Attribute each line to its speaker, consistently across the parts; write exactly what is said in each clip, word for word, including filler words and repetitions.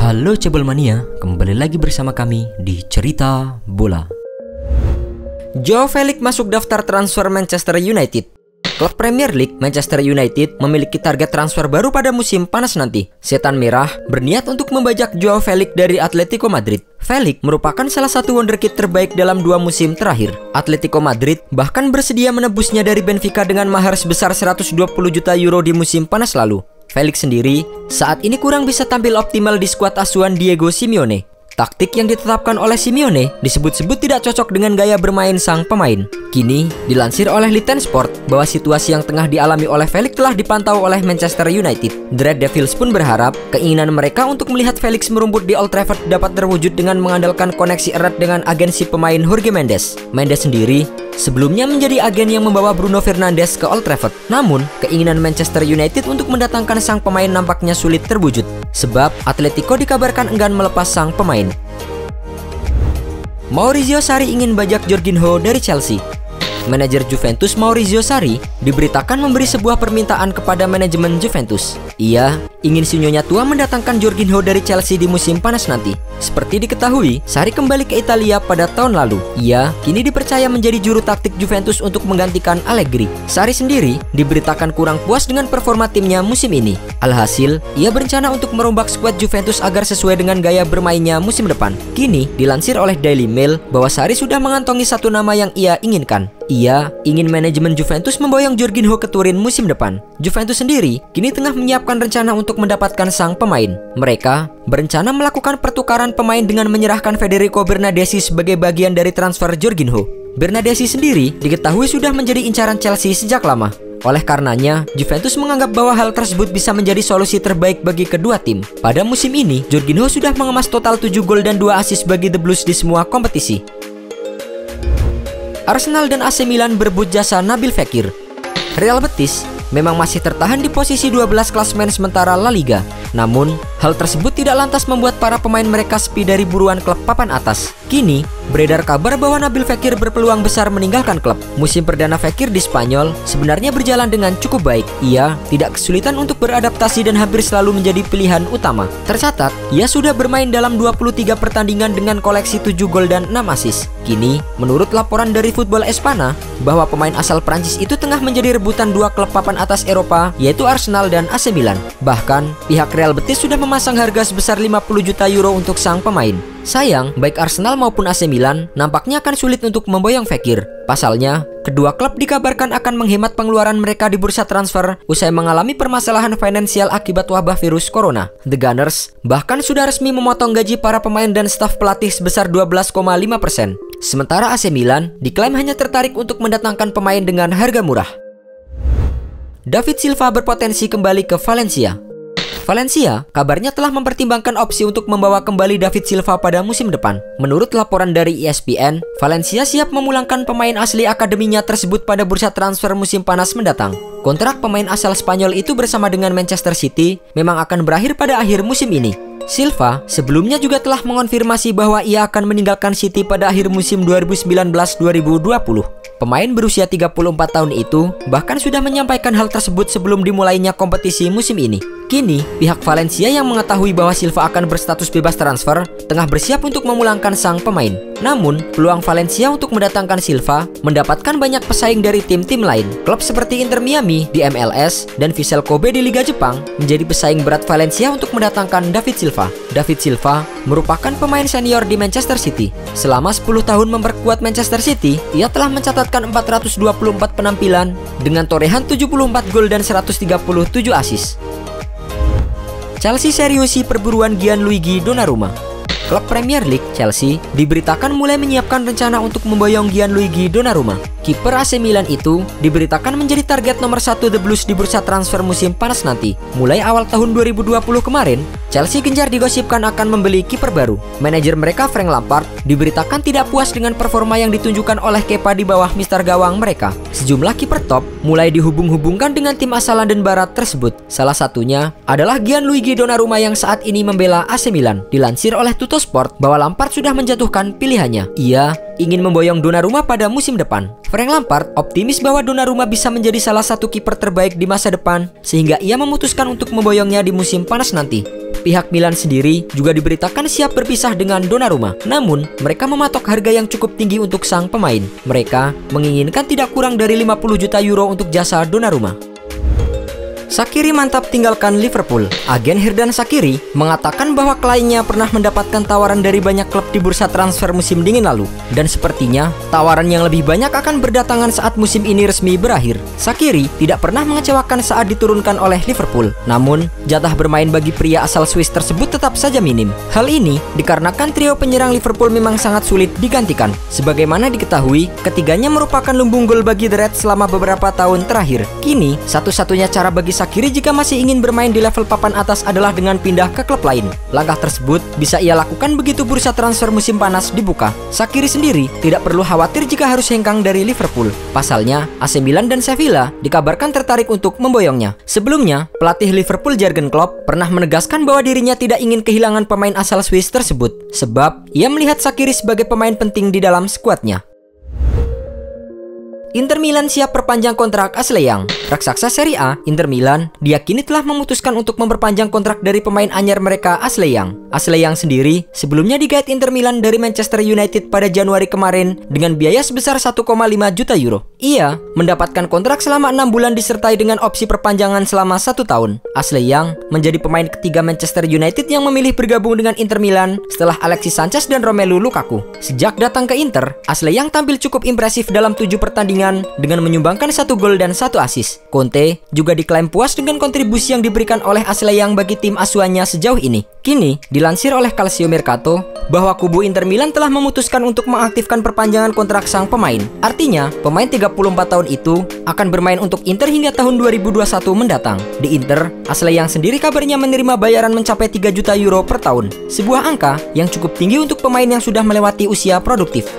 Speaker 1: Halo Cebol Mania, kembali lagi bersama kami di Cerita Bola. Joao Felix masuk daftar transfer Manchester United. Klub Premier League Manchester United memiliki target transfer baru pada musim panas nanti. Setan Merah berniat untuk membajak Joao Felix dari Atletico Madrid. Felix merupakan salah satu wonderkid terbaik dalam dua musim terakhir. Atletico Madrid bahkan bersedia menebusnya dari Benfica dengan mahar sebesar seratus dua puluh juta euro di musim panas lalu. Felix sendiri saat ini kurang bisa tampil optimal di skuad asuhan Diego Simeone. Taktik yang ditetapkan oleh Simeone disebut-sebut tidak cocok dengan gaya bermain sang pemain. Kini, dilansir oleh Liten Sport bahwa situasi yang tengah dialami oleh Felix telah dipantau oleh Manchester United. The Red Devils pun berharap keinginan mereka untuk melihat Felix merumput di Old Trafford dapat terwujud dengan mengandalkan koneksi erat dengan agensi pemain Jorge Mendes. Mendes sendiri sebelumnya menjadi agen yang membawa Bruno Fernandes ke Old Trafford. Namun, keinginan Manchester United untuk mendatangkan sang pemain nampaknya sulit terwujud, sebab Atletico dikabarkan enggan melepas sang pemain. Maurizio Sarri ingin bajak Jorginho dari Chelsea. Manajer Juventus Maurizio Sarri diberitakan memberi sebuah permintaan kepada manajemen Juventus. Ia ingin si Nyonya tua mendatangkan Jorginho dari Chelsea di musim panas nanti. Seperti diketahui, Sarri kembali ke Italia pada tahun lalu. Ia kini dipercaya menjadi juru taktik Juventus untuk menggantikan Allegri. Sarri sendiri diberitakan kurang puas dengan performa timnya musim ini. Alhasil, ia berencana untuk merombak skuad Juventus agar sesuai dengan gaya bermainnya musim depan. Kini, dilansir oleh Daily Mail bahwa Sarri sudah mengantongi satu nama yang ia inginkan. Ia ingin manajemen Juventus memboyong Jorginho ke Turin musim depan. Juventus sendiri kini tengah menyiapkan rencana untuk mendapatkan sang pemain. Mereka berencana melakukan pertukaran pemain dengan menyerahkan Federico Bernardeschi sebagai bagian dari transfer Jorginho. Bernardeschi sendiri diketahui sudah menjadi incaran Chelsea sejak lama. Oleh karenanya, Juventus menganggap bahwa hal tersebut bisa menjadi solusi terbaik bagi kedua tim. Pada musim ini, Jorginho sudah mengemas total tujuh gol dan dua assist bagi The Blues di semua kompetisi. Arsenal dan A C Milan berebut jasa Nabil Fekir. Real Betis memang masih tertahan di posisi dua belas klasemen sementara La Liga. Namun, hal tersebut tidak lantas membuat para pemain mereka sepi dari buruan klub papan atas. Kini, beredar kabar bahwa Nabil Fekir berpeluang besar meninggalkan klub. Musim perdana Fekir di Spanyol sebenarnya berjalan dengan cukup baik. Ia tidak kesulitan untuk beradaptasi dan hampir selalu menjadi pilihan utama. Tercatat, ia sudah bermain dalam dua puluh tiga pertandingan dengan koleksi tujuh gol dan enam assist. Kini, menurut laporan dari Football Espana, bahwa pemain asal Prancis itu tengah menjadi rebutan dua klub papan atas Eropa, yaitu Arsenal dan A C Milan. Bahkan, pihak Real Betis sudah memasang harga sebesar lima puluh juta euro untuk sang pemain. Sayang, baik Arsenal maupun A C Milan nampaknya akan sulit untuk memboyong Fekir. Pasalnya, kedua klub dikabarkan akan menghemat pengeluaran mereka di bursa transfer usai mengalami permasalahan finansial akibat wabah virus corona. The Gunners bahkan sudah resmi memotong gaji para pemain dan staf pelatih sebesar dua belas koma lima persen. Sementara A C Milan diklaim hanya tertarik untuk mendatangkan pemain dengan harga murah. David Silva berpotensi kembali ke Valencia. Valencia kabarnya telah mempertimbangkan opsi untuk membawa kembali David Silva pada musim depan. Menurut laporan dari E S P N, Valencia siap memulangkan pemain asli akademinya tersebut pada bursa transfer musim panas mendatang. Kontrak pemain asal Spanyol itu bersama dengan Manchester City memang akan berakhir pada akhir musim ini. Silva sebelumnya juga telah mengonfirmasi bahwa ia akan meninggalkan City pada akhir musim dua ribu sembilan belas dua ribu dua puluh. Pemain berusia tiga puluh empat tahun itu bahkan sudah menyampaikan hal tersebut sebelum dimulainya kompetisi musim ini. Kini, pihak Valencia yang mengetahui bahwa Silva akan berstatus bebas transfer tengah bersiap untuk memulangkan sang pemain. Namun, peluang Valencia untuk mendatangkan Silva mendapatkan banyak pesaing dari tim-tim lain. Klub seperti Inter Miami di M L S dan Vissel Kobe di Liga Jepang menjadi pesaing berat Valencia untuk mendatangkan David Silva. David Silva merupakan pemain senior di Manchester City. Selama sepuluh tahun memperkuat Manchester City, ia telah mencatatkan empat ratus dua puluh empat penampilan dengan torehan tujuh puluh empat gol dan seratus tiga puluh tujuh assist. Chelsea seriusi perburuan Gianluigi Donnarumma. Klub Premier League Chelsea diberitakan mulai menyiapkan rencana untuk memboyong Gianluigi Donnarumma. Kiper A C Milan itu diberitakan menjadi target nomor satu The Blues di bursa transfer musim panas nanti. Mulai awal tahun dua ribu dua puluh kemarin, Chelsea gencar digosipkan akan membeli kiper baru. Manajer mereka Frank Lampard diberitakan tidak puas dengan performa yang ditunjukkan oleh Kepa di bawah mister gawang mereka. Sejumlah kiper top mulai dihubung-hubungkan dengan tim asal London Barat tersebut. Salah satunya adalah Gianluigi Donnarumma yang saat ini membela A C Milan. Dilansir oleh Tuttosport bahwa Lampard sudah menjatuhkan pilihannya. Ia ingin memboyong Donnarumma pada musim depan. Frank Lampard optimis bahwa Donnarumma bisa menjadi salah satu kiper terbaik di masa depan, sehingga ia memutuskan untuk memboyongnya di musim panas nanti. Pihak Milan sendiri juga diberitakan siap berpisah dengan Donnarumma. Namun, mereka mematok harga yang cukup tinggi untuk sang pemain. Mereka menginginkan tidak kurang dari lima puluh juta euro untuk jasa Donnarumma. Shaqiri mantap tinggalkan Liverpool. Agen Xherdan Shaqiri mengatakan bahwa kliennya pernah mendapatkan tawaran dari banyak klub di bursa transfer musim dingin lalu, dan sepertinya tawaran yang lebih banyak akan berdatangan saat musim ini resmi berakhir. Shaqiri tidak pernah mengecewakan saat diturunkan oleh Liverpool, namun jatah bermain bagi pria asal Swiss tersebut tetap saja minim. Hal ini dikarenakan trio penyerang Liverpool memang sangat sulit digantikan. Sebagaimana diketahui, ketiganya merupakan lumbung gol bagi The Reds selama beberapa tahun terakhir. Kini, satu-satunya cara bagi Shaqiri jika masih ingin bermain di level papan atas adalah dengan pindah ke klub lain. Langkah tersebut bisa ia lakukan begitu bursa transfer musim panas dibuka. Shaqiri sendiri tidak perlu khawatir jika harus hengkang dari Liverpool. Pasalnya, A C Milan dan Sevilla dikabarkan tertarik untuk memboyongnya. Sebelumnya, pelatih Liverpool Jurgen Klopp pernah menegaskan bahwa dirinya tidak ingin kehilangan pemain asal Swiss tersebut, sebab ia melihat Shaqiri sebagai pemain penting di dalam skuadnya. Inter Milan siap perpanjang kontrak Ashley Young. Raksasa Serie A, Inter Milan diyakini telah memutuskan untuk memperpanjang kontrak dari pemain anyar mereka Ashley Young. Ashley Young sendiri sebelumnya digait Inter Milan dari Manchester United pada Januari kemarin dengan biaya sebesar satu koma lima juta euro. Ia mendapatkan kontrak selama enam bulan disertai dengan opsi perpanjangan selama satu tahun. Ashley Young menjadi pemain ketiga Manchester United yang memilih bergabung dengan Inter Milan setelah Alexis Sanchez dan Romelu Lukaku. Sejak datang ke Inter, Ashley Young tampil cukup impresif dalam tujuh pertandingan dengan menyumbangkan satu gol dan satu assist. Conte juga diklaim puas dengan kontribusi yang diberikan oleh Ashley Young bagi tim asuhannya sejauh ini. Kini, dilansir oleh Calcio Mercato bahwa kubu Inter Milan telah memutuskan untuk mengaktifkan perpanjangan kontrak sang pemain. Artinya, pemain tiga puluh empat tahun itu akan bermain untuk Inter hingga tahun dua ribu dua puluh satu mendatang. Di Inter, Ashley Young sendiri kabarnya menerima bayaran mencapai tiga juta euro per tahun. Sebuah angka yang cukup tinggi untuk pemain yang sudah melewati usia produktif.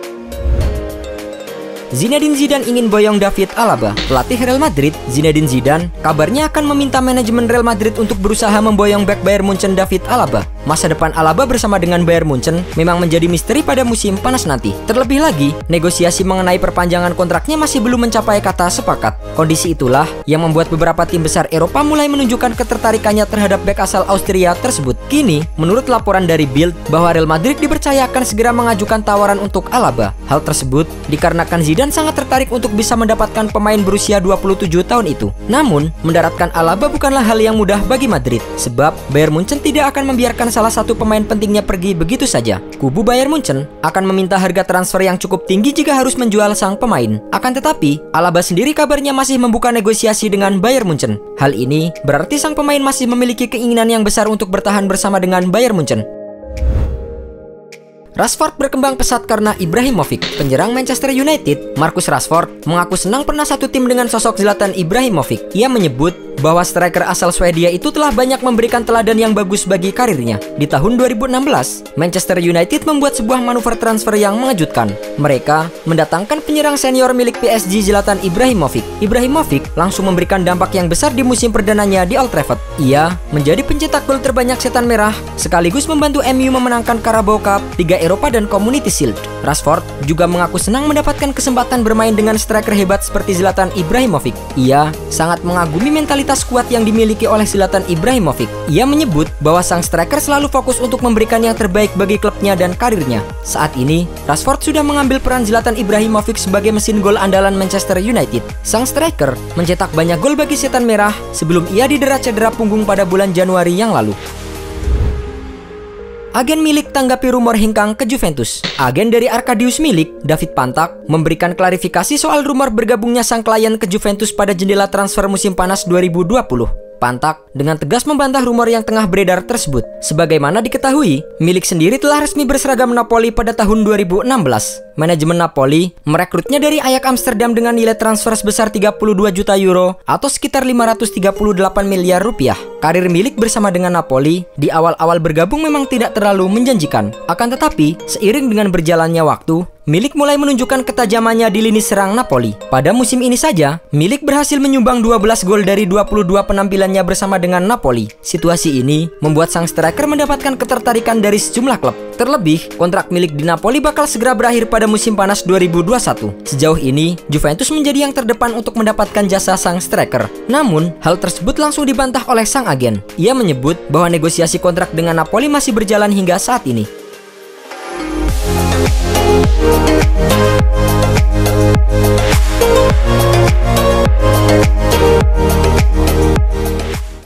Speaker 1: Zinedine Zidane ingin boyong David Alaba. Pelatih Real Madrid, Zinedine Zidane, kabarnya akan meminta manajemen Real Madrid untuk berusaha memboyong bek Bayern Munchen David Alaba. Masa depan Alaba bersama dengan Bayern Munchen memang menjadi misteri pada musim panas nanti. Terlebih lagi, negosiasi mengenai perpanjangan kontraknya masih belum mencapai kata sepakat. Kondisi itulah yang membuat beberapa tim besar Eropa mulai menunjukkan ketertarikannya terhadap bek asal Austria tersebut. Kini, menurut laporan dari Bild, bahwa Real Madrid dipercayakan segera mengajukan tawaran untuk Alaba. Hal tersebut dikarenakan Zidane dan sangat tertarik untuk bisa mendapatkan pemain berusia dua puluh tujuh tahun itu. Namun, mendaratkan Alaba bukanlah hal yang mudah bagi Madrid, sebab Bayern Munchen tidak akan membiarkan salah satu pemain pentingnya pergi begitu saja. Kubu Bayern Munchen akan meminta harga transfer yang cukup tinggi jika harus menjual sang pemain. Akan tetapi, Alaba sendiri kabarnya masih membuka negosiasi dengan Bayern Munchen. Hal ini berarti sang pemain masih memiliki keinginan yang besar untuk bertahan bersama dengan Bayern Munchen. Rashford berkembang pesat karena Ibrahimovic. Penyerang Manchester United, Marcus Rashford, mengaku senang pernah satu tim dengan sosok Zlatan Ibrahimovic. Ia menyebut bahwa striker asal Swedia itu telah banyak memberikan teladan yang bagus bagi karirnya. Di tahun dua ribu enam belas, Manchester United membuat sebuah manuver transfer yang mengejutkan. Mereka mendatangkan penyerang senior milik P S G Zlatan Ibrahimovic. Ibrahimovic langsung memberikan dampak yang besar di musim perdananya di Old Trafford. Ia menjadi pencetak gol terbanyak setan merah, sekaligus membantu M U memenangkan Carabao Cup, Liga Eropa dan Community Shield. Rashford juga mengaku senang mendapatkan kesempatan bermain dengan striker hebat seperti Zlatan Ibrahimovic. Ia sangat mengagumi mentalitas kuat yang dimiliki oleh Zlatan Ibrahimovic. Ia menyebut bahwa sang striker selalu fokus untuk memberikan yang terbaik bagi klubnya dan karirnya. Saat ini, Rashford sudah mengambil peran Zlatan Ibrahimovic sebagai mesin gol andalan Manchester United. Sang striker mencetak banyak gol bagi setan merah sebelum ia didera cedera punggung pada bulan Januari yang lalu. Agen Milik tanggapi rumor hengkang ke Juventus. Agen dari Arkadiusz Milik, David Pantak, memberikan klarifikasi soal rumor bergabungnya sang klien ke Juventus pada jendela transfer musim panas dua ribu dua puluh. Pantak dengan tegas membantah rumor yang tengah beredar tersebut. Sebagaimana diketahui, Milik sendiri telah resmi berseragam Napoli pada tahun dua ribu enam belas. Manajemen Napoli merekrutnya dari Ajax Amsterdam dengan nilai transfer sebesar tiga puluh dua juta euro atau sekitar lima ratus tiga puluh delapan miliar rupiah. Karir Milik bersama dengan Napoli di awal-awal bergabung memang tidak terlalu menjanjikan. Akan tetapi, seiring dengan berjalannya waktu, Milik mulai menunjukkan ketajamannya di lini serang Napoli. Pada musim ini saja, Milik berhasil menyumbang dua belas gol dari dua puluh dua penampilannya bersama dengan Napoli. Situasi ini membuat sang striker mendapatkan ketertarikan dari sejumlah klub. Terlebih, kontrak Milik di Napoli bakal segera berakhir pada musim panas dua ribu dua puluh satu. Sejauh ini, Juventus menjadi yang terdepan untuk mendapatkan jasa sang striker. Namun, hal tersebut langsung dibantah oleh sang agen. Ia menyebut bahwa negosiasi kontrak dengan Napoli masih berjalan hingga saat ini.